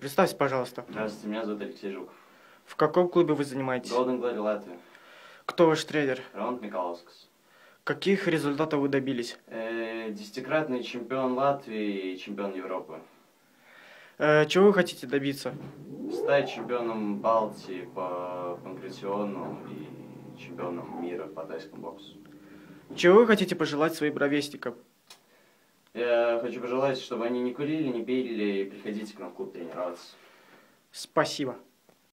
Представьте, пожалуйста. Здравствуйте, меня зовут Алексей Жуков. В каком клубе вы занимаетесь? Golden Glory Латвия. Кто ваш тренер? Раунд Микалаускас. Каких результатов вы добились? Десятикратный чемпион Латвии и чемпион Европы. Чего вы хотите добиться? Стать чемпионом Балтии по панкратиону и чемпионом мира по тайскому боксу. Чего вы хотите пожелать своим ровесникам? Я хочу пожелать, чтобы они не курили, не пили и приходите к нам в клуб тренироваться. Спасибо.